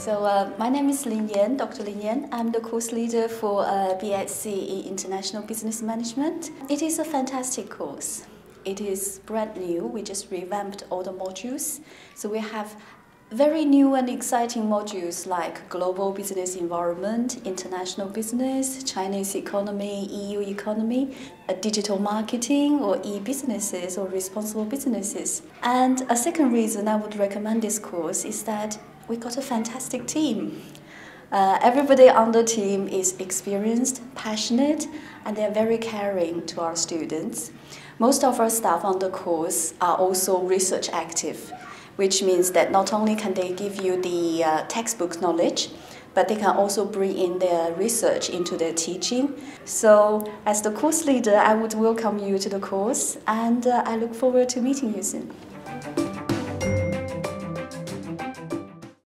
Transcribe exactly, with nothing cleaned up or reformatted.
So uh, my name is Lin Yan, Doctor Lin Yan. I'm the course leader for uh, B S c in International Business Management. It is a fantastic course. It is brand new. We just revamped all the modules. So we have very new and exciting modules like global business environment, international business, Chinese economy, E U economy, uh, digital marketing or e-businesses or responsible businesses. And a second reason I would recommend this course is that we got a fantastic team. Uh, everybody on the team is experienced, passionate, and they're very caring to our students. Most of our staff on the course are also research active, which means that not only can they give you the uh, textbook knowledge, but they can also bring in their research into their teaching. So as the course leader, I would welcome you to the course, and uh, I look forward to meeting you soon.